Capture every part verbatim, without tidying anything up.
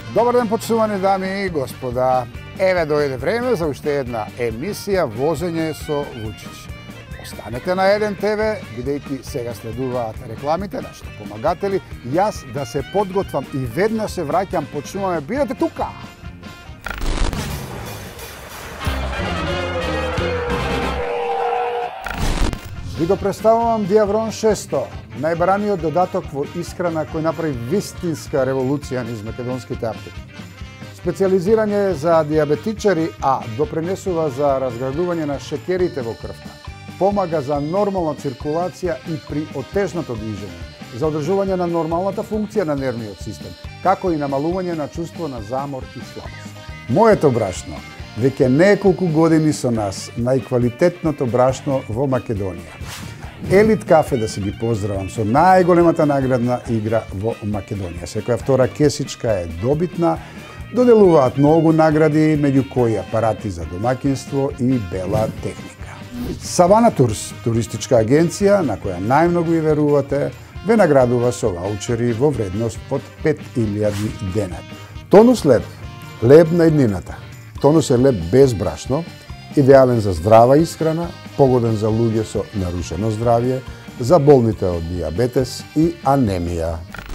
Добар ден, почитувани дами и господа. Еве дојде време за уште една емисија Возење со Вучич. Останете на еден те ве, бидејќи сега следуваат рекламите, нашите помагатели. Јас да се подготвам и веднаш се враќам, почнуваме. Бидете тука! Ви го представувам Диаврон шесто, најбараниот додаток во исхрана кој направи вистинска револуција низ македонските аптеки. Специализиран е за диабетичари, а допринесува за разградување на шекерите во крвта. Помага за нормална циркулација и при отежното движење, за одржување на нормалната функција на нервниот систем, како и намалување на чувство на замор и слабост. Моето брашно веќе неколку години со нас, најквалитетното брашно во Македонија. Елит кафе, да се ги поздравам, со најголемата наградна игра во Македонија. Секоја втора кесичка е добитна, доделуваат многу награди, меѓу кои апарати за домаќинство и бела техника. Савана Турс, туристичка агенција на која најмногу и верувате, ве наградува со ваучери во вредност од пет илјади денари. Тонус леб, леб на иднината. Тонус е леб без брашно, идеален за здрава исхрана, погоден за луѓе со нарушено здравје, за болните од диабетес и анемија.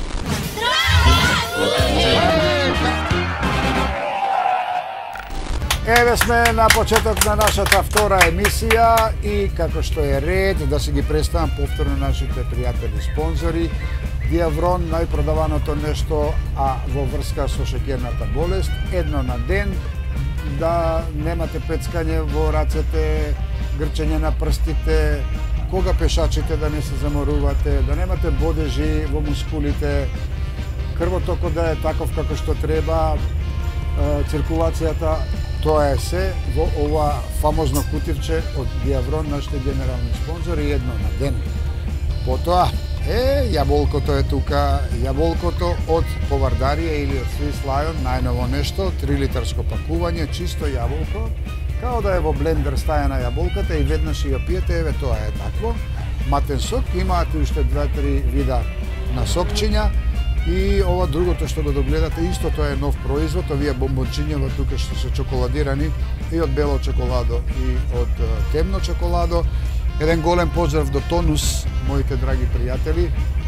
Еве сме на почеток на нашата втора емисија и како што е ред да се ги представам повторно нашите пријатели спонзори. Диаврон, најпродаваното нешто, а во врска со шеќерната болест, едно на ден, да немате пецкање во рацете, грчење на прстите, кога пешачите да не се заморувате, да немате бодежи во мускулите, крвотокот да е таков како што треба, циркулацијата, тоа е се во ова фамозно кутивче од Диаврон, нашите генерални спонзори, едно на ден. Потоа, е, јаболкото е тука, јаболкото од Повардарија или од Свис Лајон, најново нешто, три литарско пакување, чисто јаболко, као да е во блендер стајана јаболката и веднаш ја пиете, еве тоа е такво. Матен сок, имаат уште два-три вида на сокчиња и ова другото што го догледате, исто тоа е нов производ, овие бомбончињава тука што се чоколадирани и од бело чоколадо и од темно чоколадо. Еден голем поздрав до Тонус, моите драги пријатели.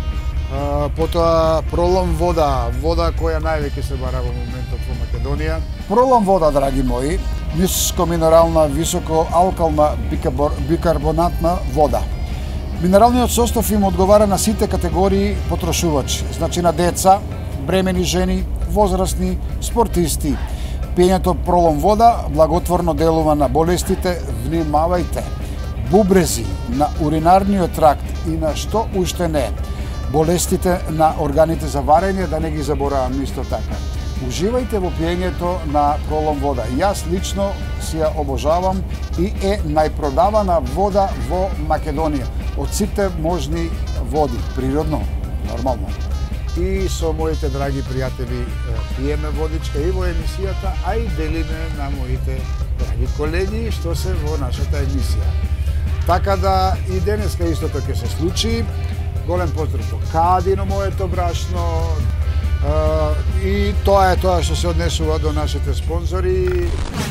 Потоа Пролом вода, вода која највеќе се бара во моментот во Македонија. Пролом вода, драги мои, нискоминерална, високоалкална бикарбонатна вода. Минералниот состав им одговара на сите категории потрошувачи, значи на деца, бремени жени, возрастни, спортисти. Пиењето Пролом вода благотворно делува на болестите, внимавајте, бубрези, на уринарниот тракт и на што уште не. Болестите на органите за варење, да не ги заборавам исто така. Уживајте во пиењето на Пролом вода. Јас лично си ја обожавам и е најпродавана вода во Македонија. Од сите можни води, природно, нормално. И со моите драги пријатели пиеме водичка и во емисијата, а и делиме на моите драги колеги што се во нашата емисија. Така да и денеска истото ќе се случи. Голем поздрав до Кадино, моето брашно. И тоа е тоа што се однесува до нашите спонзори.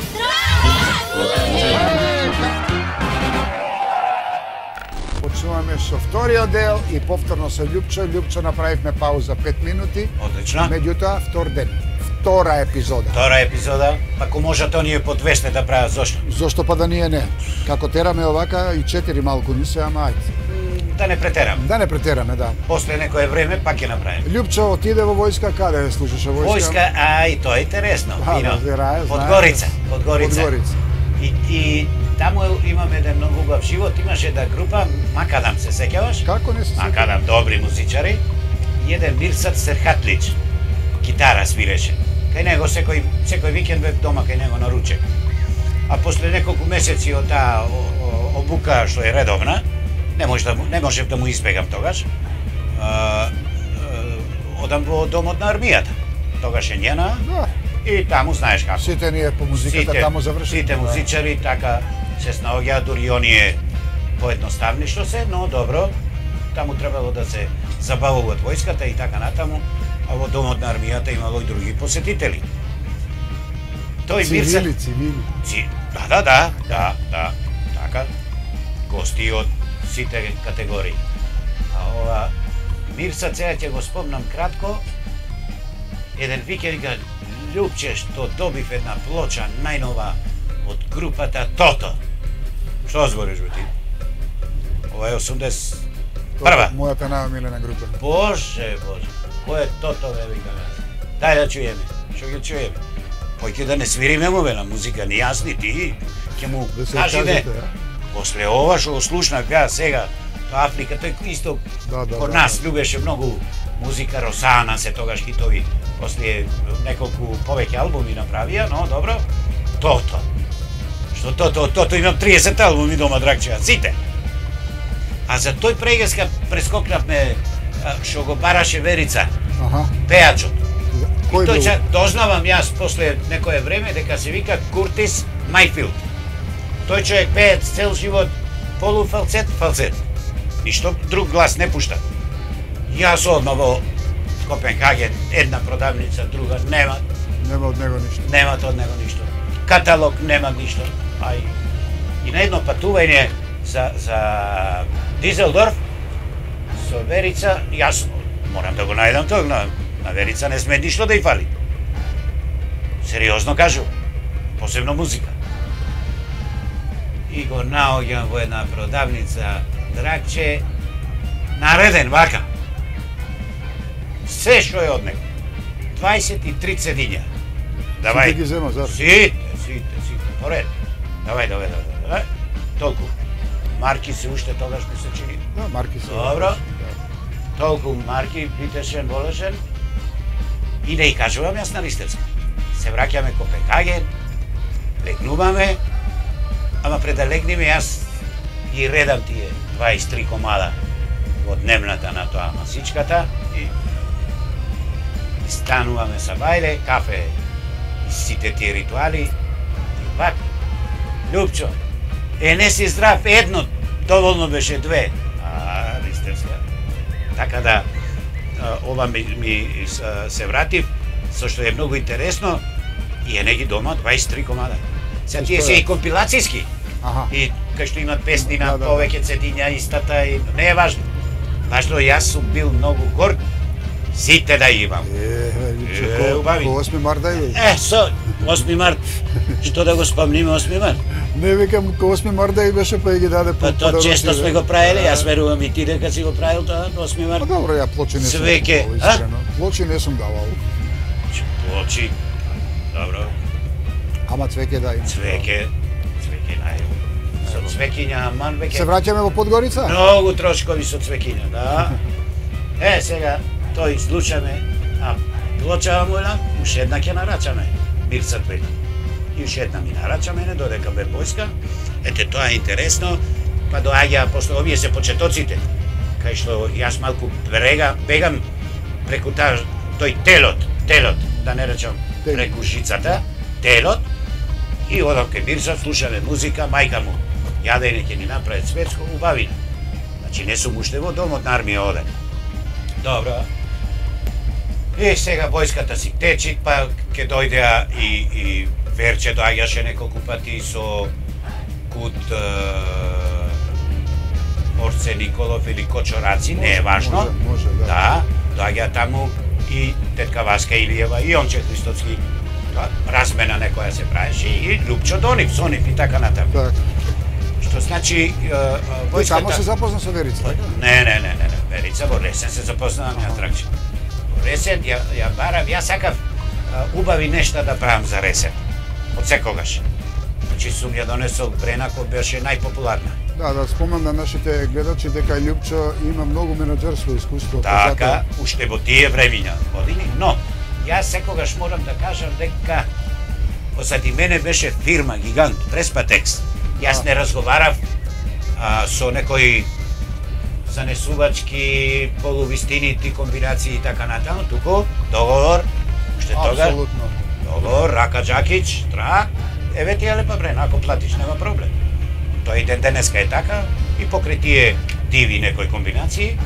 Почнуваме со вториот дел и повторно со Љупчо. Љупчо направивме пауза пет минути. Одлично. Меѓутоа, втор ден. Втора епизода. Втора епизода, ако можат оние по двесте да прават, зошто? Зошто па да ние не? Како тераме овака и четири малку ни се, ама ајде. Да не претерам. Да не претераме, да. После некое време пак ќе направим. Љупчо отиде во војска, каде служеше војска? Войска, а и тоа е интересно. А, Фино. разбира, Подгорица, Подгорица. Подгорица. И, и таму имаме еден многу убав живот, имаше една група, Макадам, се сеќаваш? Како не се сеќаваш? Макадам, добри музичари. И еден Мирсат Серхатлич, гитара свиреше. Кај него секој, секој викенд бев дома кај него на ручек. А после неколку месеци од таа обука што е редовна, не може да не можев да му избегам тогаш. А, одам во домот на армијата. Тогаш е njena. Да. И таму знаеш како. Сите ние по музиката сите, таму завршиле. Сите музичари така се снаоѓаат, дури оние поедноставни што се, но добро. Таму требало да се забавуваат војската и така натаму, а во домот на армијата имало и други посетители. Тој Мирсат... Цивили, цивили. Ци... Да, да, да, да, да, така. Гости од сите категории. А ова Мирсат, сега ќе го спомнам кратко, еден викенд вика, Љупче, што добив една плоча најнова од групата Тото. Што збориш бе ти? Ова е осумдесет и прва. Мојата најомилена група. Боже, боже. Кој е Тото, бе, викаме? Дај да чуеме. Што ги чуеме? Појќе да не свириме му, бе, на музика, ни јас, ни ти. Ќе му Да се кажеме. кажете, После ова што го слушнав ја сега, тоа Африка, тој исто Да, да, код да, нас да. љубеше многу музика, Росана се тогаш хитови. После неколку повеќе албуми направија, но добро. Тото. Што Тото, Тото имам триесет албуми дома, драгчеја, сите. А за тој прегеска прескокнавме а, што го бараше Верица, Аха. пејачот. Кој И тој бил? че дознавам јас после некое време дека се вика Куртис Мајфилд. Тој човек пее цел живот полуфалцет, фалцет. Ништо друг глас не пушта. Јас одма во Копенхаген, една продавница, друга нема, Нема од него ништо. немат од него ништо. Каталог нема ништо. Ај. И на едно патување за за Дизелдорф со Верица, јас морам да го најдам тој, на, на Верица не сме ништо да ја фали. Сериозно кажу, посебно музика. И го наоѓам во една продавница, драгче, нареден вака. Се што е од него. дваесет и три цедиња. Давај. Сите ги зема, зар? Сите, сите, сите. Поред. Давај, давај, давај, давај. Толку. Марки се уште тогаш ми се чини. Да, марки се. Добро. Да. Толку марки, битешен, волешен. И да ја кажувам јас на Ристевска. Се враќаме Копенхаген, легнуваме, ама пред да легнеме јас ги редам тие дваесет и три комада во дневната на тоа масичката и, и стануваме са бајле, кафе и сите тие ритуали. И пак, Љупчо, е не си здрав, едно, доволно беше две. А, Ристевска. Така да, а, ова ми, ми с- се вратив, со што е многу интересно, и е неги дома дваесет и три комада. Сега тие се и компилацијски. Аха. И кај што имат песни на Да, да, да. повеќе цедиња, истата, и не е важно. Важно, јас сум бил многу горд, сите да имам. Е, Љупче, Е, ко- убави. ко осми март дај. Е, со осми март, што да го спомниме осми март? Не викам ко осми март дај беше па и ги даде Па тоа подароци, често бе. сме го правеле, јас верувам и ти дека си го правил тоа осми март. Па добро, ја плочи не сум Свеќе, купувал, а? искрено. Плочи не сум давал. Плочи, добро, Ама цвеќе дај. цвеќе, цвеќе нај. Со цвекиња, аман веќе. Се враќаме во Подгорица? Многу трошкови со цвекиња, да. Е, сега, тој слушаме, а плочава мојна, уште една ќе нарачаме, Мирсат вели. И уште една ми нарачаме, не додека бе војска. Ете, тоа е интересно, па доаѓа, после овие се почетоците, кај што јас малку брега, бегам преку таа, тој телот, телот, да не речам Телот. преку жицата, телот, и одам кај Мирсат, слушаме музика, мајка му, јадење ќе ни направи светско, убавина. Значи не сум уште во домот на армија оде. Добро. И сега војската си течи, па ќе дојдеа и, и Верче доаѓаше неколку пати со куд е, Орце Николов или Кочораци, не е важно. Може, може, да. Да, доаѓа таму и тетка Васка Илиева и Онче Христоцки. Тоа размена некоја се правеше и Љупчо Донив, Сонив и така натаму. Така. Што значи е, е, Тој само војската... се запозна со Верица, така? Не, не, не, не, не. Верица во Ресен се запознавам ја тракче. Во Ресен ја, ја барав, ја сакав а, убави нешта да правам за Ресен. Од секогаш. Значи сум ја донесол Брена кој беше најпопуларна. Да, да спомнам на нашите гледачи дека Љупчо има многу менаџерско искуство. Така, уште во тие времиња години, но јас секогаш морам да кажам дека позади мене беше фирма гигант, Преспатекс. Јас не разговарав а, со некои занесувачки, полувистинити, комбинации и така натаму, туку договор, уште тога, Апсолутно. договор, Рака Джакич, трак, еве ти е лепа Брена, ако платиш, нема проблем. Тој ден денеска е така и покрај тие диви некои комбинации,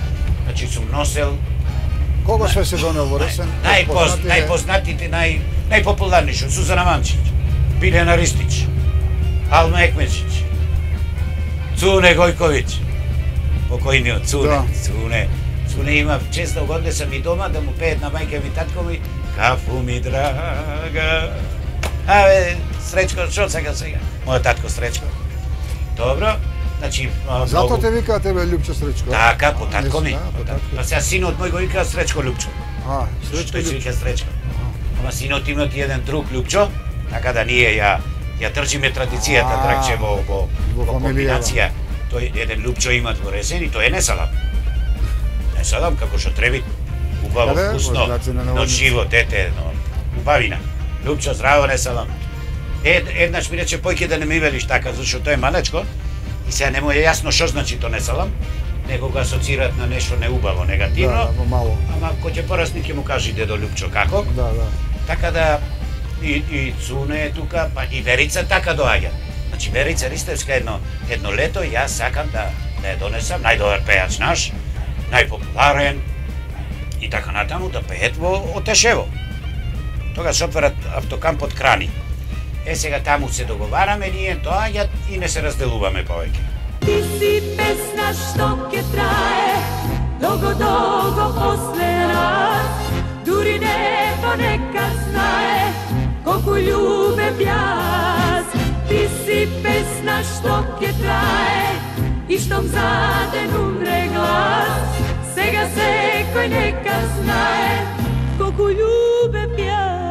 Значи сум носел Кого све се донел во Ресен? најпоз, најпознатите, нај, најпопуларни што Сузана Манчич, Билена Ристич, Алма Екмеджич, Цуне Гојковиќ, покојниот Цуне, Да. Цуне, Цуне има често годне сам и дома да му пеет на мајка ми татко ми Кафу ми драга. Абе, Сречко, што сега сега? Мојот татко Сречко. Добро, значи Зато многу- те викаа тебе Лјупчо Сречко. Така, по татко ми. Да, по татко. Па сега синот мој го вика Сречко Лјупчо. А, Сречко Сречко се Лјупчо. вика Сречко. Ама синот имат и еден друг Лјупчо, така да ние ја ја држиме традицијата А, драгче во во во во фамилијава. комбинација. Тој еден Лјупчо имат во Ресен и тој е не салам. Не салам како што треби. Убаво, Каде? вкусно, Во знаци на но наводници. живо дете, но убавина. Лјупчо здраво не салам. Ед, еднаш ми рече појке да не ми велиш така, зашто тој е малечко и сега не му е јасно што значи то не салам, него го асоцираат на нешто неубаво, негативно. Да, во мало. Ама кој ќе порасне ќе му кажи дедо Лјупчо како. Да, да. Така да и, и Цуне е тука, па и Верица така доаѓа. Значи Верица Ристевска едно едно лето јас сакам да да ја донесам најдобар пејач наш, најпопуларен и така натаму да пеет во Отешево. Тогаш отварат автокампот Крани. Е сега таму се договараме, ние доаѓат и не се разделуваме повеќе. Ти си песна што ке трае долго, долго после нас. Дури небо нека знае колку љубев јас. Ти си песна што ке трае и штом за ден умре глас. Сега секој нека знае колку љубев јас.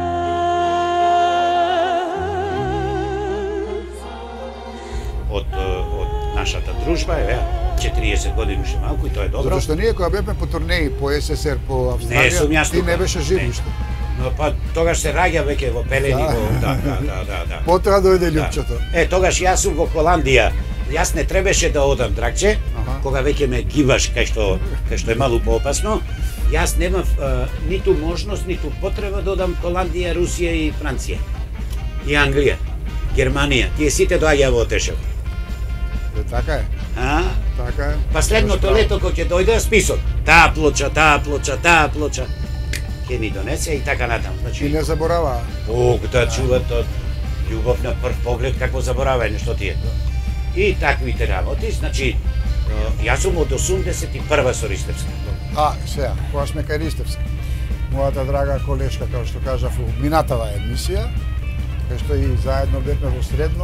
Од од нашата дружба е четириесет години уште малку и тоа е добро. Затоа што ние кога бевме по турнеи по СССР, по Не сум Австралија, јас ти тука. не беше жив Не. уште. Но па тогаш се раѓа веќе во Пелени, Да. во да, да, да, да, да. Потоа дојде Да. Лјупчото. Е, тогаш јас сум во Холандија. Јас не требаше да одам драгче, Аха. кога веќе ме гибаш кај што кај што е малку поопасно. Јас немав а, ниту можност, ниту потреба да одам Холандија, Русија и Франција. И Англија, Германија. Тие сите доаѓаа во Отешево. Е, така е. А? Така е. Последното Имаш лето кога ќе дојде список. Таа плоча, таа плоча, таа плоча. Ќе ми донесе и така натаму. право. И Значи, не забораваа. Бог да чуват од љубов на прв поглед, какво заборавање што ти е. И таквите работи, значи, е, јас сум од осумдесет и прва со Ристевска. А, сега, кога сме кај Ристевска. Мојата драга колешка, како што кажав, у минатава емисија, кај што и заедно бевме во средно.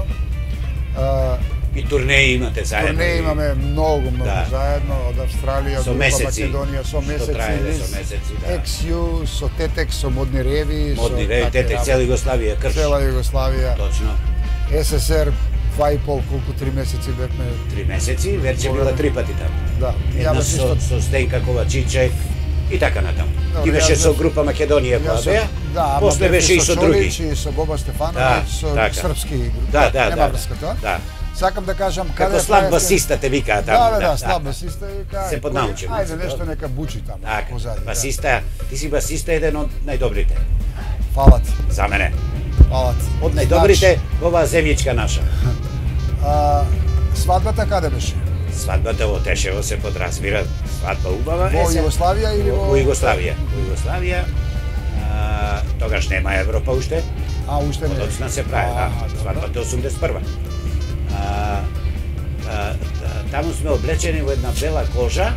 А, И турнеи имате заедно. турнеи имаме многу, многу Да. заедно, од Австралија, од Со Група месеци. Македонија, со Што месеци, траеле низ со месеци, да. Екс Ю, со Тетек, со Модни Реви, Модни со реви, такви тете, работи. цела Југославија, крш. Цела Југославија, Точно. СССР, два и пол, колку три месеци бевме. Три месеци, Верче била три пати таму. Да, Една јас со, исто. со Стенка Ковачичек и така натаму. Добро, Ти беше јас со бев- група Македонија која Јас беа, сум- да, ама после бевме беше и со други. Чолич и со Боба Стефановиќ, Да, со така. српски групи. Да, да, Нема да. врска тоа. Да. Сакам да кажам Како каде слаб правите- басиста те викаат таму. Да, да, да, слаб басиста и кај. Се поднаучи, Ајде значи, нешто тоа. нека бучи таму Така, позади. да. басиста, ти си басиста еден од најдобрите, Фала ти, за мене. фала ти. Од најдобрите во оваа земјичка наша. А, свадбата каде беше? Свадбата во Тешево се подразбира, свадба убава. Во е, се- Југославија или во... Во Југославија. Во Југославија, а, тогаш нема Европа уште, А, уште не. одоцна се прави, да, А, добро. свадбата е осумдесет и прва. А, а, та- таму сме облечени во една бела кожа,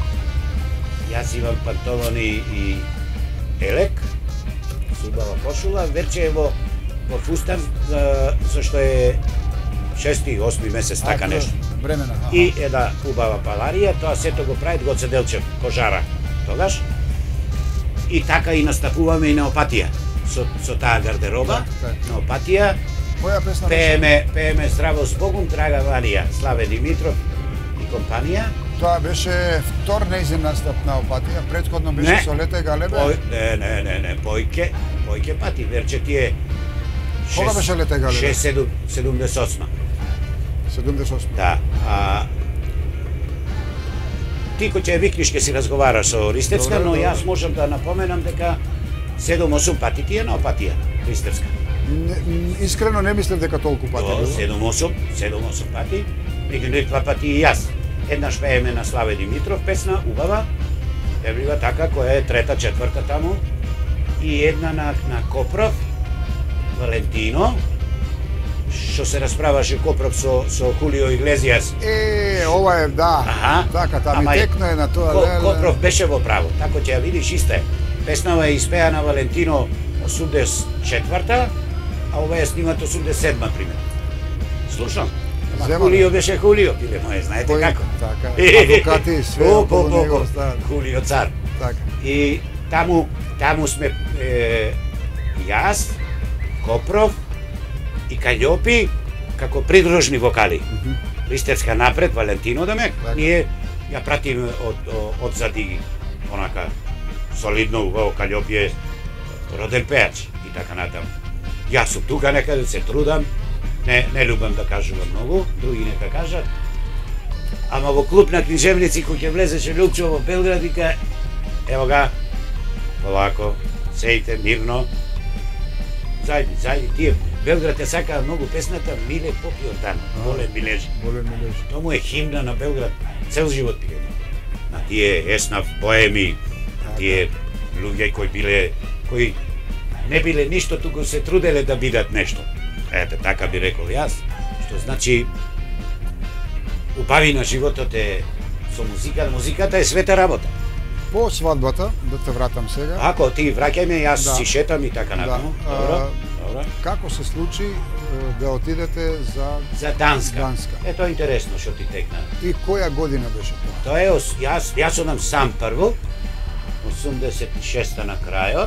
јас имам панталони и елек, со убава кошула, Верче е во, во фустан, за, зашто е шести, осми месец, така А, нешто. Бремена. аха. И една убава паларија, тоа сето го прави Гоце Делчев, кожара, тогаш. И така и настапуваме и на Опатија, со, со таа гардероба, Так, так. на Опатија. Која песна беше? Пееме, пееме Здраво с Богом, Драга Ванија, Славе Димитров и компанија. Тоа беше втор нејзин настап на Опатија, претходно беше Не. со Лете Галебе. Пој, не, не, не, не, појке, појке пати, Верче ти е Кога беше Лете Галебе? шест седумдесет и осма. седумдесет и осма. Да. А, ти кој ќе ја викнеш ќе си разговараш со Ристевска, Добре, но добре. јас можам да напоменам дека седум-осум пати ти е на Опатија, Ристевска. Не, м, искрено не мислев дека толку пати До било. седум-осум, седум-осум пати, меѓу два пати и јас. Еднаш пееме на Славе Димитров песна, убава, Евлива така, која е трета, четврта таму. И една на, на Копров, Валентино, што се расправаше Копров со, со Хулио Иглезијас. Е, ова е, да. Аха. Така, тами текно е на тоа. Ко, Копров беше во право, тако ќе ја видиш иста е. Песнава е испеана Валентино осумдесет четврта, а ова е снимат осумдесет седма, пример. Слушам. Ама Хулио беше Хулио, пиле моје, знаете Кој, како? Така, адвокати, све околу него остават. Хулио цар. Така. И таму, таму сме е, јас, Копров и Каљопи како придружни вокали. Mm -hmm. Листевска напред, Валентино да ме, така. Ние ја пратиме од, од зади, онака, солидно, убаво, Каљопи е роден пеач и така натаму. Јас сум тука некаде, се трудам, не, не любам да кажувам многу, други нека кажат. Ама во клуб на книжевници, кој ќе влезеше Лјупчо во Белград, вика, ево га, полако, сејте, мирно, зајди, зајди, тие, Белград е сака многу песната Миле Поп Јордан, Волен Милежи. Волен Милежи. Тоа му е химна на Белград, цел живот пие. На тие еснав поеми, на тие луѓе кои биле, кои не биле ништо, туку се труделе да бидат нешто. Ете, така би рекол јас, што значи убави на животот е со музика, музиката е света работа. По свадбата, да те вратам сега. Ако ти враќај ме, јас да. си шетам и така натаму. Да. Добро, добро. Како се случи да отидете за за Данска? Данска. Ето е интересно што ти текна. И која година беше тоа? Тоа е јас јас одам сам прво, осумдесет и шеста на крајот.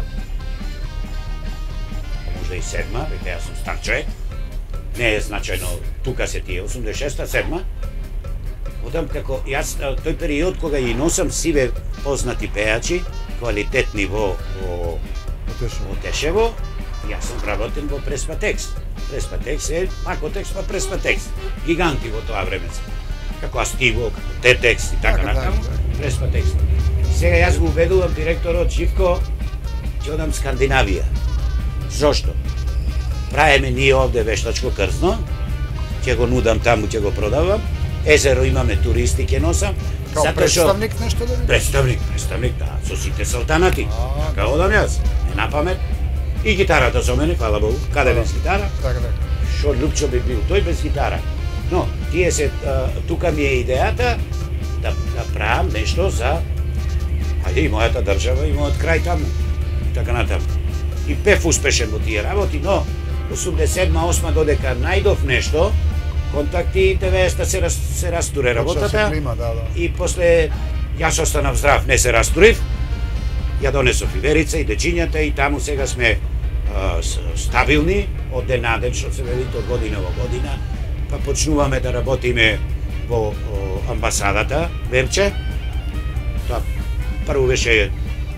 Можда и седма, веќе јас сум стар човек. Не е значајно тука се тие, осумдесет и шеста, седма. Одам како јас тој период кога и носам сиве познати пеачи, квалитетни во во Тешево. Тешево, јас сум работен во Преспатекс. Преспатекс е Макотекс па Преспатекс. Гиганти во тоа време. Како Астиво, како Тетекс и така натаму. Преспатекс. Сега јас го уведувам директорот Живко, ќе одам Скандинавија. Зошто? Правиме ние овде вештачко крзно, ќе го нудам таму, ќе го продавам. Езеро имаме туристи, ќе носам. Као представник нешто да видиш? Представник, представник, да, со сите салтанати. Така одам јас, не напамет. И гитарата со мене, фала Богу. Каде без гитара? Така, така. Шо Лјупчо би бил тој без гитара. Но, тие се, тука ми е идејата да, да правам нешто за, ајде и мојата држава и мојот крај таму. И така натаму. И пев успешен во тие работи, но осумдесет и седма осма додека најдов нешто, контакти деветдесета се, рас, се растуре работата. Се прима, да, да. И после јас останав здрав, не се растурив. Ја донесов и Верица и дечињата и таму сега сме а, стабилни од ден на ден, што се вели од година во година. Па почнуваме да работиме во о, амбасадата Верче. Тоа прво беше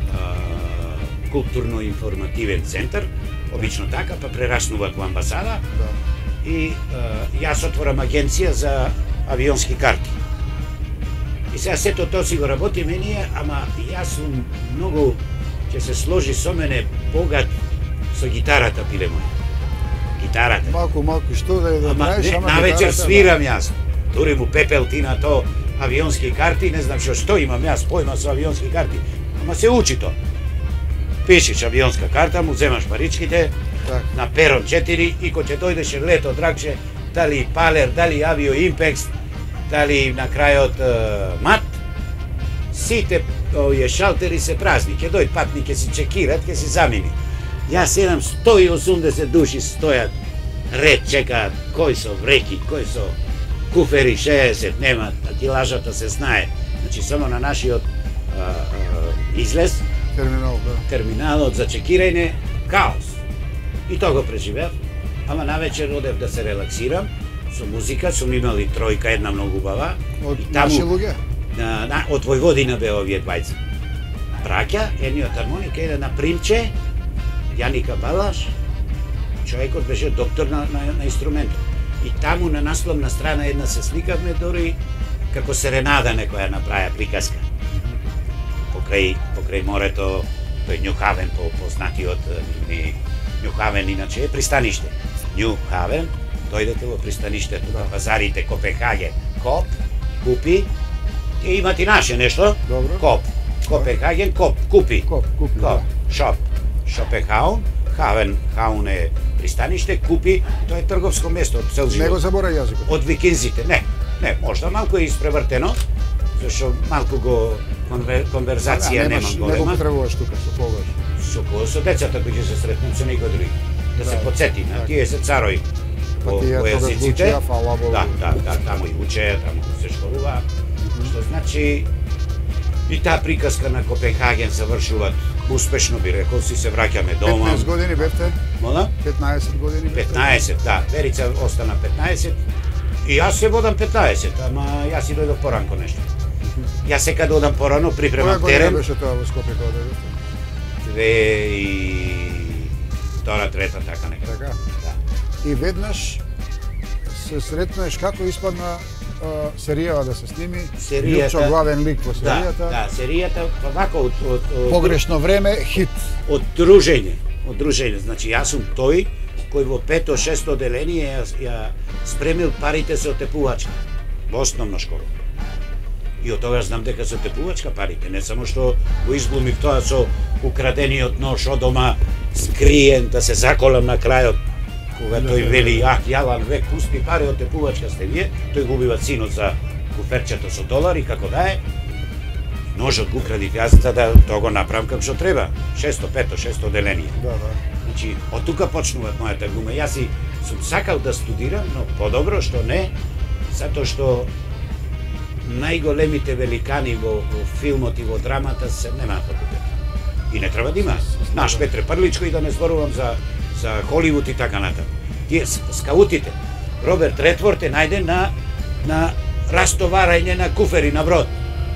културно-информативен центар, обично така, па прераснува во амбасада. Да. И а, јас отворам агенција за авионски карти. И сега сето тоа си го работиме ние, ама јас сум многу, ќе се сложи со мене богат со гитарата, пиле мој. Гитарата. Малку, малку, што да ја да ама, правиш, не, ама навечер гитарата, свирам јас. Дури му пепел ти на то авионски карти, не знам што што имам јас појма со авионски карти. Ама се учи то. Пишеш авионска карта, му земаш паричките, так. На перон четири и кога ќе дојдеше лето драгше, дали Палер, дали Авио Импекс, дали на крајот uh, МАТ, сите овие шалтери се празни, ќе дојд патник, ќе си чекират, ќе си замени. Јас седам сто и осумдесет души стојат, ред чекаат, кој со вреки, кој со куфери шеесет, нема, килажата се знае. Значи само на нашиот а, а, излез, Терминал, да. терминалот за чекирање, каос. И тоа го преживеав, ама навечер одев да се релаксирам, со музика, сум имали тројка, една многу убава. Од наши луѓе? На, на, од Војводина беа овие двајца. Браќа, едниот хармоника, еден на Примче, Јаника Балаш, човекот беше доктор на, на, на инструментот. И таму на насловна страна една се сликавме, дори како серенада некоја направја приказка. Покрај, покрај морето, тој Њухавен, по познатиот ни Њухавен, иначе е пристаниште. Њухавен, дојдете во пристаништето на пазарите Копенхаген, Коп, купи, и имат и наше нешто, Добро. Коп. Копенхаген, Коп, Купи. Коп, Купи, Коп, да. Шоп, Шопенхаун, Хавен, Хаун е пристаниште, Купи, тоа е трговско место од цел живот. Не го забора јазикот. Од викинзите, не. Не, можда малку е испревртено, зашто малку го конвер, конверзација а, немам Не голема. го потребуваш тука со когаш. Со кого со децата кои ќе се сретнем со некои други. Да, Да, се подсети на така. тие се царови Па по, тие по тогаш јазиците. учеа, фала Богу. Да, да, да, таму и учеа, таму се школува. Што значи и таа приказка на Копенхаген завршуваат успешно, би рекол, си се враќаме дома. петнаесет години бевте? Мола? петнаесет години бевте? петнаесет, да. Верица остана петнаесет. И јас се водам петнаесет, ама јас си дојдов поранко нешто. Јас сега да одам порано, Која припремам година терен. беше тоа во Скопје кога дојдовте? Две и втора, трета, така некако. Така? Да. И веднаш се сретнеш како испадна а, серијава да се сними. Серијата- Љупчо главен лик во Да, серијата. да, серијата па вака од од од Погрешно време, хит. од дружење, од дружење. Значи јас сум тој кој во пето, шесто одделение ја, ја спремил парите со тепувачка во основна школа. И од тогаш знам дека со тепувачка парите, не само што го изглумив тоа со украдениот нож од дома, скриен, да се заколам на крајот, кога тој вели, ах, јалан век, пусти пари од тепувачка сте вие, тој го убива синот за куферчето со долари, како да е, ножот го украдив јас, за да тоа го направам како што треба, шесто, пето, шесто одделение. Да, да. Значи, од тука почнуваат мојата глума. Јас и сум сакал да студирам, но подобро што не, затоа што најголемите великани во, во филмот и во драмата се немаат факултет. И не треба да има. Наш Петре Прличко, и да не зборувам за за Холивуд и така натаму. Тие с- скаутите. Роберт Редфорд е најден на на растоварање на куфери на брод.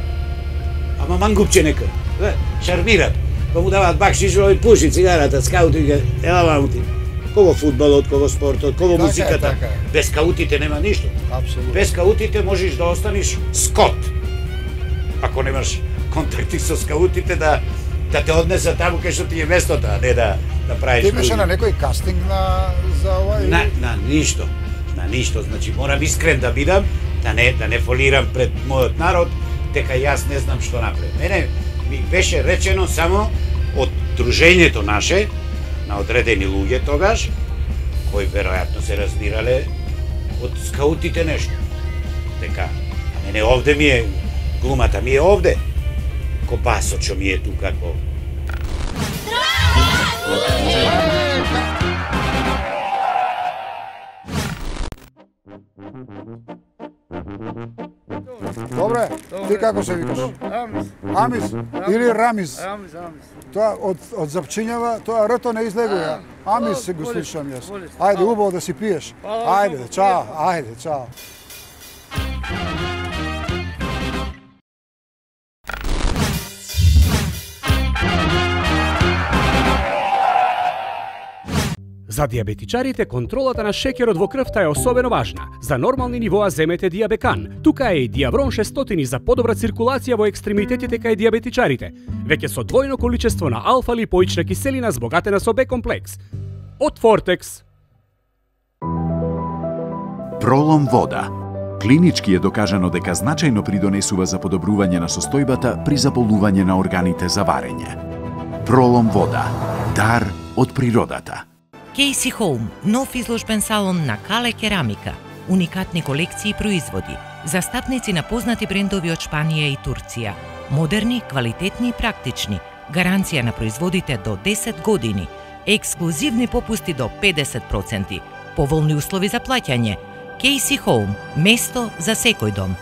Ама мангупче нека. Е, шармират. Па му даваат бакшишови, пуши цигарата, скаути ги, ела ваму ти. Кого фудбалот, кого спортот, кого Така е, музиката. така е. Без скаутите нема ништо. Апсолутно. Без скаутите можеш да останеш скот. Ако немаш контакти со скаутите да да те однесат таму кај што ти е местото, а не да да правиш. Ти беше други. на некој кастинг на за ова или? На, на ништо. На ништо, значи морам искрен да бидам, да не да не фолирам пред мојот народ дека јас не знам што направам. Мене ми беше речено само од дружењето наше на одредени луѓе тогаш, кои веројатно се разбирале од скаутите нешто. Дека а мене овде ми е глумата ми е овде. Копасот што ми е тука како Добре, ти како се викаш? Амис. Амис или Рамис? Амис, амис. Тоа од од запчињава, тоа рто не излегува. Амис се го Волиш, слушам јас. волиш. Ајде, убаво да си пиеш. Фала Ајде, многу, чао, пријатно. ајде, чао. За диабетичарите, контролата на шеќерот во крвта е особено важна. За нормални нивоа земете Диабекан. Тука е и Диаврон шестстотини за подобра циркулација во екстремитетите кај диабетичарите. Веќе со двојно количество на алфа-липоична киселина збогатена со Б-комплекс. Од Фортекс. Пролом вода. Клинички е докажано дека значајно придонесува за подобрување на состојбата при заболување на органите за варење. Пролом вода. Дар од природата. Кейси Хоум, нов изложбен салон на кале керамика, уникатни колекции и производи, застапници на познати брендови од Шпанија и Турција, модерни, квалитетни и практични, гаранција на производите до десет години, ексклузивни попусти до педесет проценти, поволни услови за плаќање. Кейси Хоум, место за секој дом.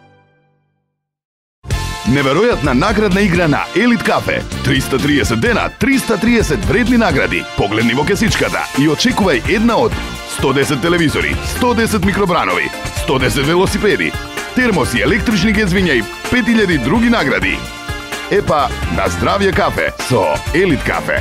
Неверојатна наградна игра на Елит Кафе. триста триесет дена, триста триесет вредни награди. Погледни во кесичката и очекувај една од сто десет телевизори, сто десет микробранови, сто десет велосипеди, термоси, електрични гезвиња и пет илјади други награди. Епа, на здравје кафе со Елит Кафе.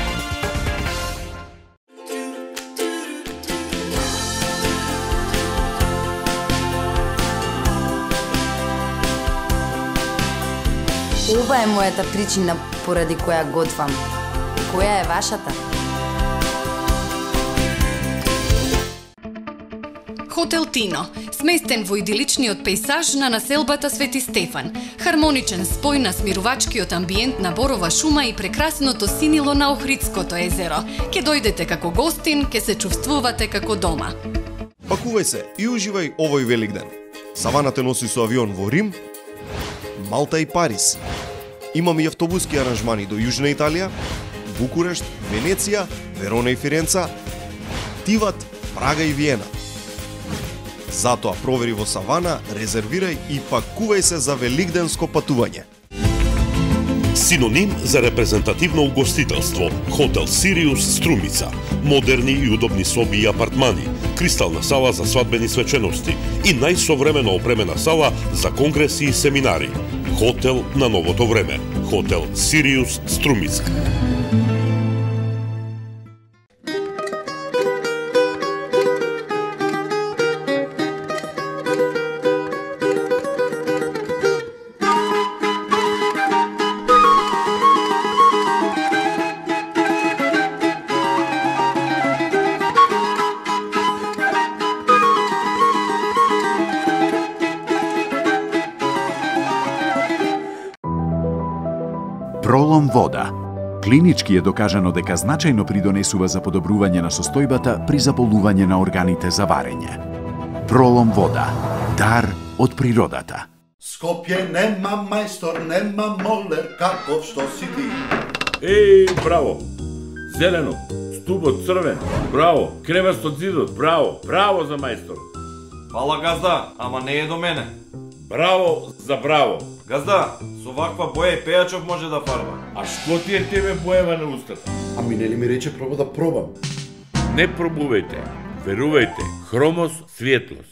Ова е мојата причина поради која готвам. Која е вашата? Хотел Тино, сместен во идиличниот пејзаж на населбата Свети Стефан, хармоничен спој на смирувачкиот амбиент на борова шума и прекрасното синило на Охридското езеро. Ке дојдете како гостин, ке се чувствувате како дома. Пакувај се и уживај овој Великден. Савана те носи со авион во Рим, Малта и Париз. Имаме и автобуски аранжмани до Јужна Италија, Букурешт, Венеција, Верона и Фиренца, Тиват, Прага и Виена. Затоа провери во Савана, резервирај и пакувај се за великденско патување. Синоним за репрезентативно угостителство. Хотел Сириус Струмица. Модерни и удобни соби и апартмани. Кристална сала за свадбени свечености и најсовремено опремена сала за конгреси и семинари. Хотел на новото време. Хотел Сириус Струмица. Пролом вода. Клинички е докажано дека значајно придонесува за подобрување на состојбата при заболување на органите за варење. Пролом вода. Дар од природата. Скопје нема мајстор, нема молер, каков што си ти. Еј, браво! Зелено, стубот црвен, браво! Кревастот зидот, браво! Браво за мајстор! Фала, газда, ама не е до мене. Браво за браво! Газда, со ваква боја и пејачов може да фарба. А што ти е тебе боева на устата? Ами нели ми рече проба да пробам? Не пробувајте, верувајте, хромос светлост.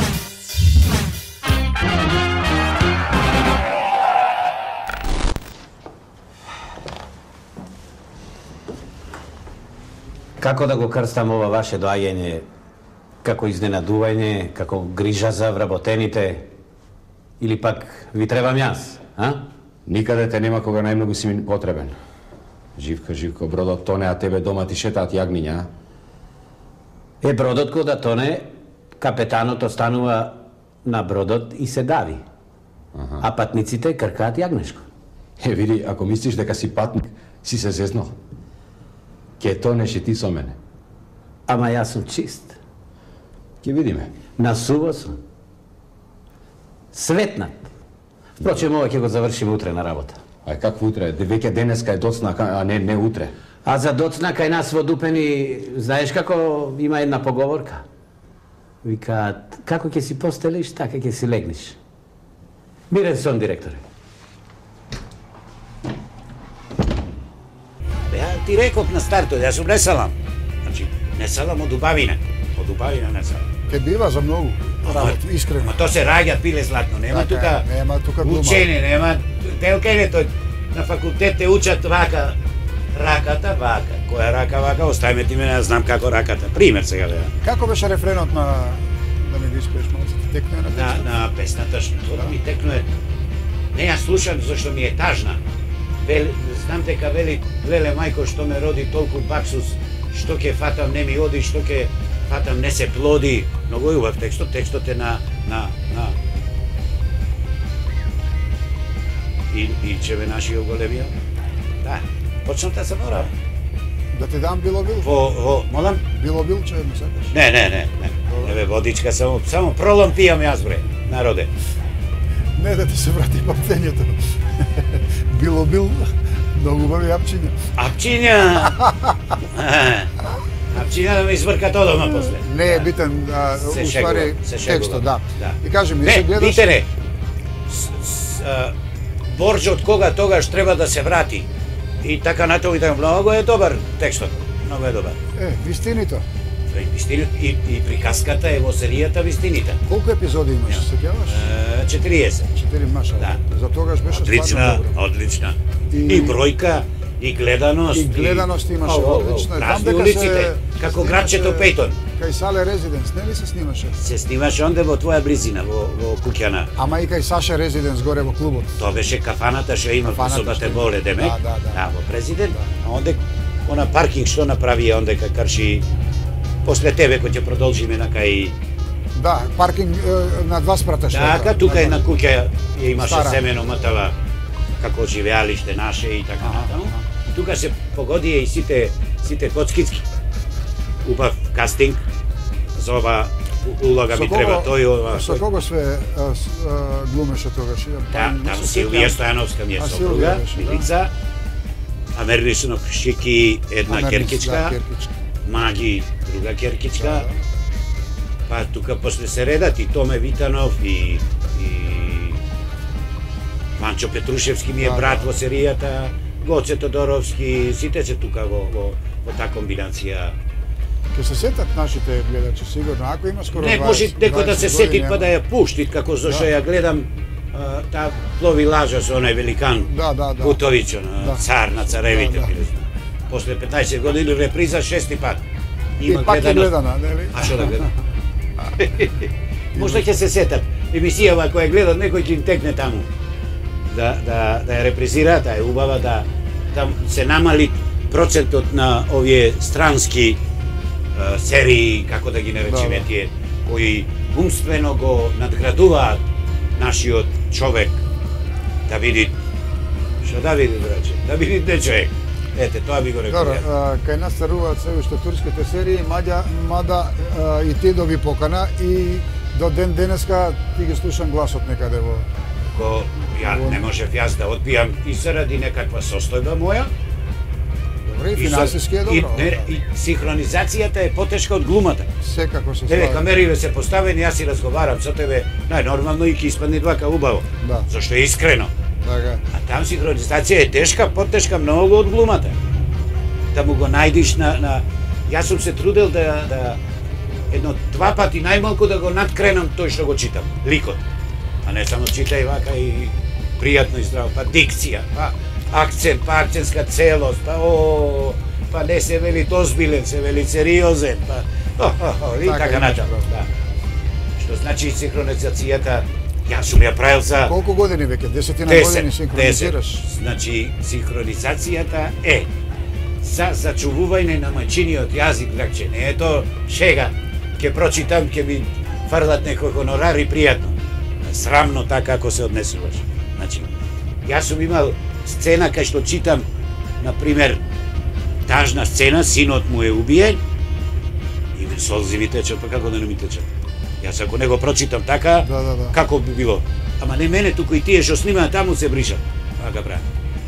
Како да го крстам ова ваше доаѓање? Како изненадување, како грижа за вработените? Или пак ви требам јас, а? Никаде те нема кога најмногу си ми потребен. Живка, Живко, бродот тоне, а тебе дома ти шетаат јагниња, а? Е, бродот кога да тоне, капетанот останува на бродот и се дави. Аха. А патниците кркаат јагнешко. Е, види, ако мислиш дека си патник, си се зезнал. Ке тонеш и ти со мене. Ама јас сум чист. Ке видиме. На суво сум. Светнат. Впрочем, ова ќе го завршиме утре на работа. Ај како утре? Веќе денеска е доцнака, а не не утре. А за доцна кај нас во Дупени, знаеш како има една поговорка? Викаат, како ќе си постелиш, така ќе си легнеш. Мирен сон, директоре. Ја ти реков на стартот, јас сум не салам. Значи, не салам од убавина. Од убавина не салам. Ке бива за многу. Работа, искрено. Ма то се раѓа пиле златно, нема така, тука нема тука учење, нема телкајлето на факултет те учат вака раката вака. Која рака вака, оставиме ти мене, знам како раката. Пример сега бе. Како беше рефренот на да ми го испееш малку? Текнуе на На на песната што да. Ми текнуе. Не ја слушам зашто ми е тажна. Вел, знам дека вели леле мајко што ме роди толку баксус, што ќе фатам не ми оди, што ќе фатам не се плоди. Многу е убав текстот, текстот е на на на И и чеве нашиот големиот. Да, почната се мора. Да ти дам било-бил? Во во молам? Било-бил че ми сакаш? Не, не, не, не. Не бе водичка само само пролом пијам јас бре, народе. Не да ти се врати памтењето. Било-бил, многу убави апчиња. Апчиња. Апчиња да ме изврка тоа дома после. Не е битен, а, се уствари текстот, да. да. И кажи ми, не, се гледаш... Не, не. Борџот кога тогаш треба да се врати. И така натаму и така многу е добар текстот. Многу е добар. Е, вистините. И вистините и, и приказката е во серијата вистините. Колку епизоди имаш, се сеќаваш? четириесет. четири маша. Да. За тогаш беше одлична, добро. Одлична. И... и бројка, и гледаност. И гледаност имаше о, одлична. Празни улиците, како градчето Пејтон. Кај Сале Резиденс, не ли се снимаше? Се снимаше онде во твоја близина, во, во Куќана. Ама и кај Саше Резиденс горе во клубот. Тоа беше кафаната што има во Собате Боле, деме. Да, да, да. Да, во Президент. Да. А онде, она паркинг што направија онде кај карши после тебе кој ќе продолжиме на кај Да, паркинг на два спрата што. Така, тука една куќа ја имаше Стара. семено мтава како живеалиште наше и така натаму. Тука се погодија и сите сите коцкицки. Убав кастинг за ова улога ми треба тој ова. Со кого све а, с- а, глумеше тогаш? Там, там Силвија Стојановска ми е сопруга, Милица, Амернишнок Шики, една Амернис, керкичка, да, керкичка. Маги, друга керкичка. Па тука после се редат и Томе Витанов и и Манчо Петрушевски ми е Да, брат да. во серијата, Гоце Тодоровски, сите се тука во во во таа комбинација. Ке се сетат нашите гледачи сигурно, ако има скоро Не, може некој да се сети па да ја пушти, како зашто ја гледам а, таа плови лажа со онај великан Да, да, да. Путовиќ, она, Да. цар на царевите. Да, да. После петнаесет години реприза шести пат. И пак е гледана, нели? А што да гледам? Можда ќе се сетат. Емисијава која гледат, некој ќе им текне таму. Да, да, да ја репризираат, а е убава да там се намали процентот на овие странски е, серии, како да ги наречеме Да, да. тие, кои умствено го надградуваат нашиот човек да види што да види, браче, да види не човек. Ете, тоа би го рекол. Добро, јас. а, кај нас старуваат се уште турските серии, мада, мада а, и ти доби покана и до ден денеска ти ги слушам гласот некаде во... Ко ја не можев јас да одбијам и заради некаква состојба моја. Добре, и И со- финансиски е И, добро. не, и синхронизацијата е потешка од глумата. Секако се Еве, слава. камериве се поставени, јас си разговарам со тебе, најнормално и ќе испадне двака убаво. Да. Зашто е искрено. Така. А там синхронизација е тешка, потешка многу од глумата. Да му го најдиш на, на... Јас сум се трудел да, да едно два пати најмалку да го надкренам тој што го читам, ликот. А не само читај вака и пријатно и здраво, па дикција, па акцент, па акцентска целост, па о, па не се вели озбилен, се вели сериозен, па о, о, о, и Така така имаш натаму, право. да. Што значи синхронизацијата, јас сум ја правил за Колку години веќе? Десетина години синхронизираш? Значи, синхронизацијата е за зачувување на мајчиниот јазик, драгче, не е то шега. Ке прочитам, ке ми фрлат некој хонорар и пријатно. Срамно така ако се однесуваш. Значи, јас сум имал сцена кај што читам, на пример, тажна сцена, синот му е убиен и ми солзи ми течат, па како да не ми течат? Јас ако не го прочитам така, Да, да, да. како би било? Ама не мене, туку и тие што снимаат таму се бришат. Така правам.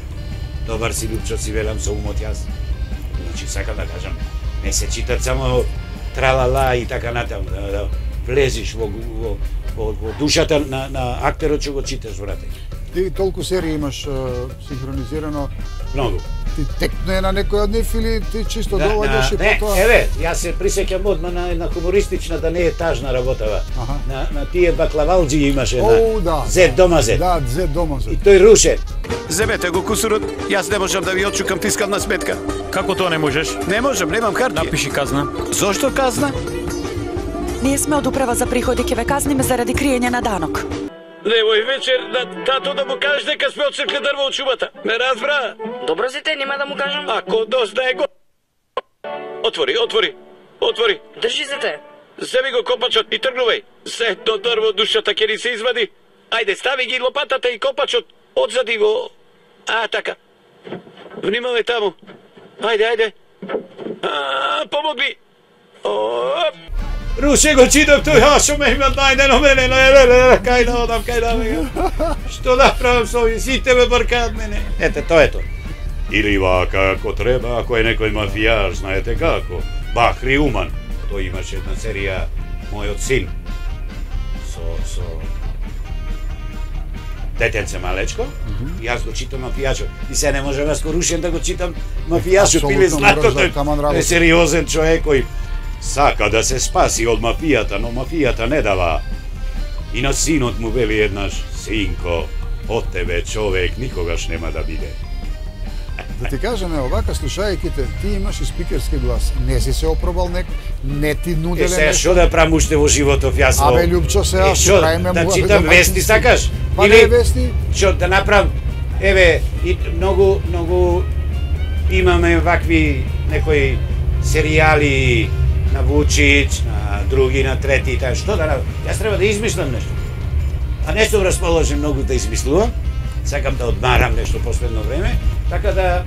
Добар си, Лупчо, си велам со умот јас. Значи, сакам да кажам, не се читат само тралала и така натаму, да, да влезиш во, во, во, во душата на, на актерот што го читаш, брате. Ти толку серии имаш а, синхронизирано. Многу. Ти текне на некој од нив или ти чисто Да, доаѓаш и на, не, потоа? еве, јас се присеќам одма на една хумористична, да не е тажна работава. Аха. На, на тие баклавалџи имаше Оу, една. да. Зет дома зет. Да, зет дома зет. И тој руше. Земете го кусурот, јас не можам да ви отчукам фискална сметка. Како тоа не можеш? Не можам, немам картија. Напиши казна. Зошто казна? Ние сме од управа за приходи, ќе ве казниме заради криење на данок. Невој вечер на тато да му кажеш дека сме отсекли дрво од шумата. Ме разбра? Добро сите, нема да му кажам. Ако дознае го... Отвори, отвори, отвори. Држи се те. Земи го копачот и тргнувај. Сето дрво душата ќе ни се извади. Ајде, стави ги лопатата и копачот. Одзади го. А, така. Внимавај таму. Ајде, ајде. А, помогни. Оп. Руше го читав тој, а што ме има најдено мене, не, не, не, кај да одам, кај да ме. Што да правам со овие, сите ме бркаат мене. Ете, тоа е тоа. Или вака, ако треба, ако е некој мафијар, знаете како, Бахри Уман. Тој имаше една серија, мојот син, со, со детенце малечко, и јас го читам мафијачот. И се не можам јас ко Рушен да го читам мафијачот, пиле Апсолутно злато, мораш да тој таман е работа. сериозен човек кој сака да се спаси од мафијата, но мафијата не дава. И на синот му вели еднаш, синко, од тебе човек никогаш нема да биде. Да ти кажам, ево, вака, слушајќи те, ти имаш и спикерски глас. Не си се опробал некој, не ти Е, нуделе сега што да правам уште во животов јас? во- Абе, Лјупчо, сега Е, си што, правиме да му- читам вести, сакаш? Па не вести. Што да направам? Еве, и многу, многу имаме вакви некои серијали на Вучич, на други, на трети, таа што да направам? Јас треба да измислам нешто. А не сум расположен многу да измислувам. Сакам да одмарам нешто последно време, така да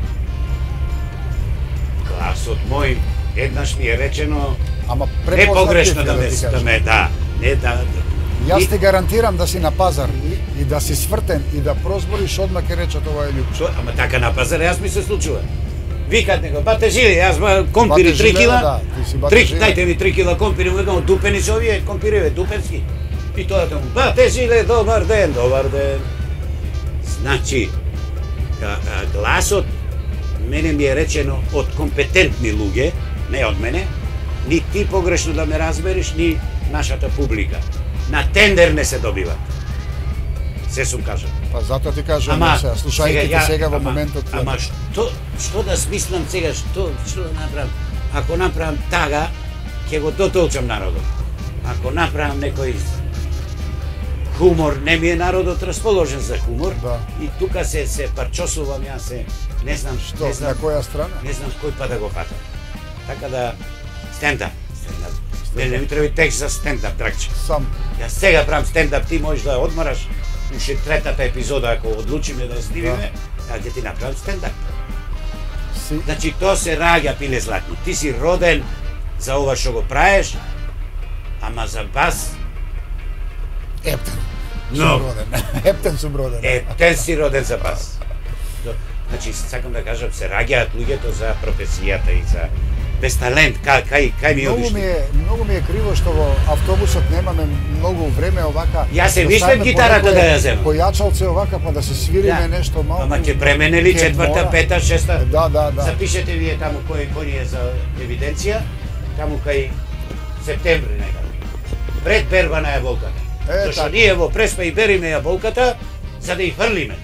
гласот мој еднаш ми е речено Ама не погрешно да ме ти да ме да, не да. Јас ти гарантирам да си на пазар и да си свртен и да прозбориш одма ќе речат ова е Лјупчо. Ама така на пазар јас ми се случува. Викат него, бате жили, јас ба компири Бате три жиле, кила. да, ти си бате Три, жиле. дајте ми три кила компири, му викам дупени се овие компири, дупенски. И тоа таму, бате жиле, добар ден, добар ден. Значи, ка, а, гласот мене ми е речено од компетентни луѓе, не од мене, ни ти погрешно да ме разбереш, ни нашата публика. На тендер не се добиват. Се сум кажал. Па затоа ти кажам, Ама, сега, слушајќи те ја- сега во ама- моментот. Ама што, што да смислам сега, што, што да направам? Ако направам тага, ќе го дотолчам народот. Ако направам некој хумор, не ми е народот расположен за хумор. Да. И тука се се парчосувам, јас се не знам Што, не знам, на која страна? Не знам кој па да го фатам. Така да стендап. Стендап. Не, не ми треба текст за стендап, драгче. Сам. Јас сега правам стендап, ти можеш да одмараш уште третата епизода ако одлучиме да ја снимиме, да. ќе ти направам стендап. Си... Значи тоа се раѓа, пиле златни. Ти си роден за ова што го правиш, ама за бас Ептен. Но. Сум роден. Ептен сум роден. Ептен си роден за бас. Значи, сакам да кажам, се раѓаат луѓето за професијата и за без талент, кај, кај, кај ми Многу одиш? ми е, многу ми е криво што во автобусот немаме многу време овака. Јас се да вишлем ставиме гитарата по некое да ја земам. Појачалце овака па да се свириме Да. нешто малку. Ама ќе премене ли Ќе четврта, мора. пета, шеста? Да, да, да. Запишете вие таму кој кој е за евиденција, таму кај септември некаде. Пред берба на јаболката. Е, Зашто така. ние во преспа и бериме јаболката за да и фрлиме.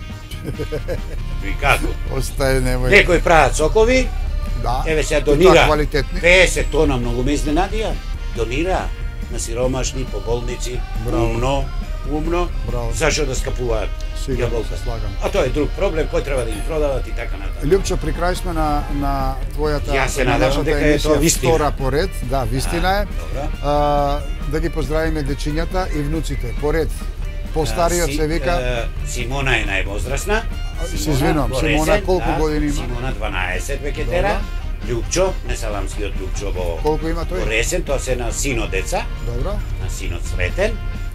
И како? Остај, немој. Некои прават сокови, Да. еве се И тоа донира квалитетни. песет тона, многу ме изненадија. Донира на сиромашни, по болници, Браво. умно, умно. Браво. Зашо да скапуваат Сигурно јаболка? се слагам. А тоа е друг проблем кој треба да ги продават и така натаму. Лјупчо, при крај сме на, на твојата Јас се на надевам нашата дека е тоа емисија вистина. втора поред. Да, вистина е. Добра. А, да ги поздравиме дечињата и внуците. Поред. Постариот Си- се вика... е, Симона е највозрасна. Се извинувам, во Симона Ресен, колку да, години има? Симона дванаесет веќе Добра. тера. Лјупчо, несаламскиот Лјупчо во Колку има тој? во Ресен, тоа се на синот деца, Добро. на синот Сретен.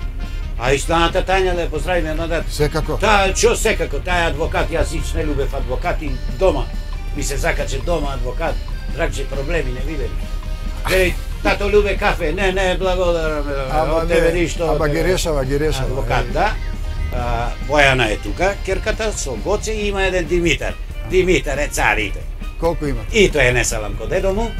А и станата Тања да ја поздравиме една дата. Секако. Таа, што секако, таа е адвокат, јас ич не љубев адвокати дома. Ми се закаче дома адвокат, драгче проблеми не видели. Вели, тато љубе кафе, не, не, благодарам, Ама од тебе не, ништо. ама од ги тебе. решава, ги решава. Адвокат, Е. да. А, Бојана е тука, керката, со Гоце и има еден Димитар. Димитар е царите. Колку има? И тој е не салам ко дедо му.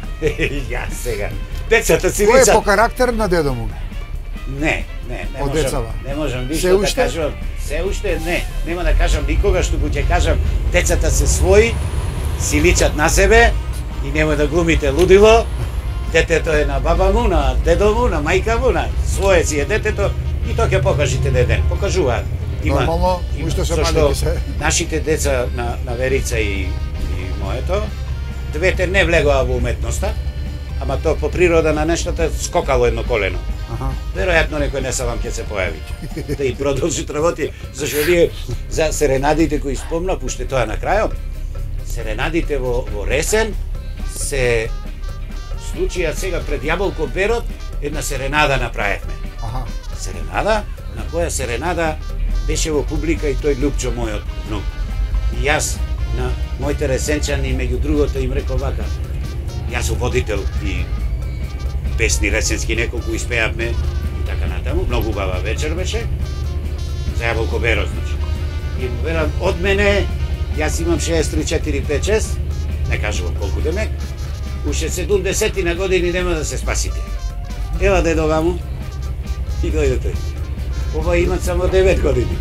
Јас сега. Децата си Кој е личат. по карактер на дедо му? Не, не, не Од можам, децава? не можам Се ништо да уште? кажам. Се уште не, нема да кажам никога што го ќе кажам. Децата се своји, си личат на себе и нема да глумите лудило. Детето е на баба му, на дедо му, на мајка му, на свое си е детето и тоа ќе покажите деден. Покажуваат. Нормално, уште се зашто малите се. Нашите деца на, на Верица и, и моето, двете не влегоа во уметноста, ама тоа по природа на нештата скокало едно колено. Аха. Веројатно некој несалам ќе се појави. Да и продолжи работи, зашто вие за серенадите кои спомна, пуште тоа на крајот, серенадите во, во Ресен се случија сега пред Јаболко Берот, една серенада направевме. Аха. Серенада, на која серенада беше во публика и тој Лјупчо, мојот внук. И јас на моите ресенчани, меѓу другото, им рекол вака, јас сум водител и песни ресенски неколку испеавме и така натаму, многу убава вечер беше, за Јаболко Берот, значи. И му верам, од мене, јас имам шеесет три четири пет шест, не кажувам колку демек, уште седумдесет на години нема да се спасите. Ела дедо ваму, и дојде тој. Ова имат само девет години.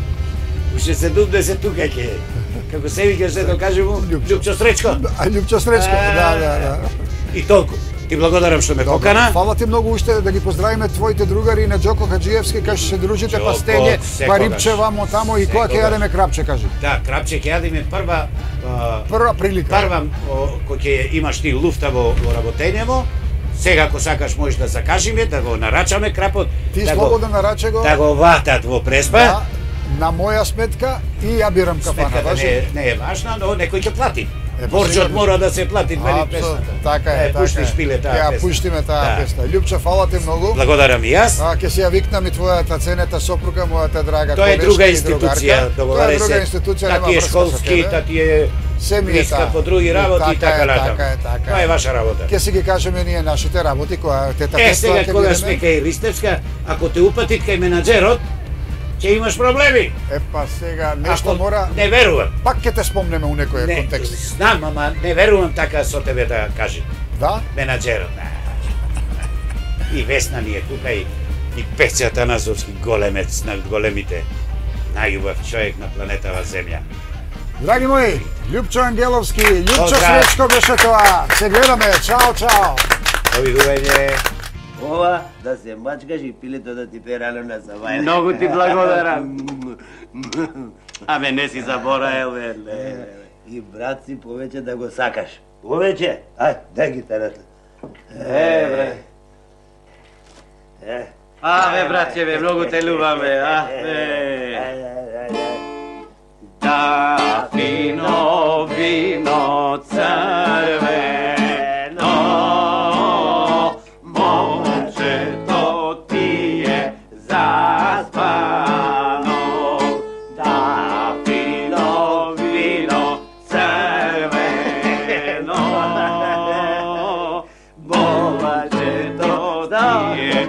Уште седумдесет тука ќе е. Како се викаш дедо, каже му, Лјупчо Сречко. А Лјупчо Сречко, да, да, да. И толку. Ти благодарам што ме покана. Фала ти многу уште да ги поздравиме твоите другари на Џоко Хаџиевски, кај што се дружите Џоко, па стење, секогаш. па рибче вамо тамо и кога ќе Секогаш. јадеме крапче, кажи. Да, крапче ќе јадеме прва а, Прва прилика. Прва о, кој ќе имаш ти луфта во, во работењево. Сега ако сакаш можеш да закажиме, да го нарачаме крапот. Ти да слободно нараче го. Да го ватат во преспа. Да, на моја сметка и ја бирам кафана. Сметката не, е- не е важна, но некој ќе плати. Борџот мора да се плати, вели песната. Така е, така Пушти е. шпиле таа Ја песна. пуштиме таа Да. песна. Љупче, фала ти многу. Благодарам и јас. А, ќе се ја викнам и твојата ценета сопруга, мојата драга Тоа е колешка друга и институција, другарка. Тоа договаре е друга се. институција, Та нема ти е врска со школски, тебе. та ти е Се ми е блиска таа. по други работи и така е, натаму. Така е, така Тоа е ваша работа. Ќе си ги кажеме ние нашите работи, која тета Е, Петова сега ќе кога бидеме. сме кај Ристевска, ако те упатит кај менаџерот, ќе имаш проблеми. Е, па сега нешто Ако мора... не верувам. Пак ќе те спомнеме у некој Не, контекст. знам, ама не верувам така со тебе да кажи. Да? Менаџерот. И Весна ни е тука и, и Пеце Атанасовски, големец на големите, најубав човек на планетава Земја. Драги мои, Љупчо Ангеловски, Љупчо Поздрав. Сречко беше тоа. Се гледаме. Чао, чао. Довидување. Ова, да се мачкаш и пилето да ти пе рано на савајле. Многу ти благодарам. Абе, не си забораел, бе. И брат си повеќе да го сакаш. Повеќе? Ај, дај гитарата. Е, бре. Е. Абе, братче, бе, многу те љубам, бе. А, бе. Да, фино вино црвено, момчето ти е заспано. Да, фино вино црвено, момчето ти е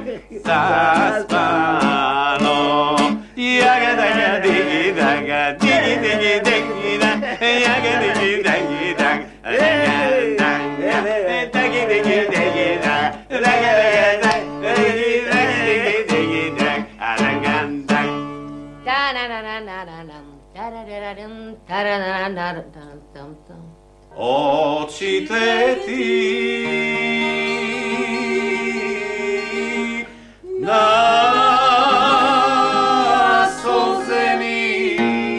заспано. Яга дага диги дага диги диги диги да яга диги диги даг яга даг диги диги диги да яга даг диги диги диги даг араган даг. Очите ти насолзени,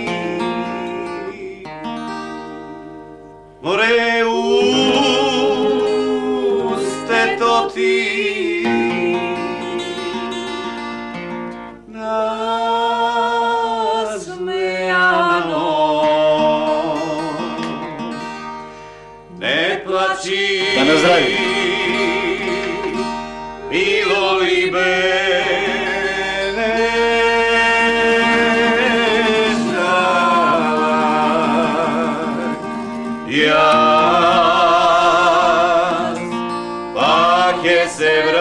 море устето ти насмеяно. Не плачи, Да не здрави. Било ли бе не жалак, јас пак ќе се вратам.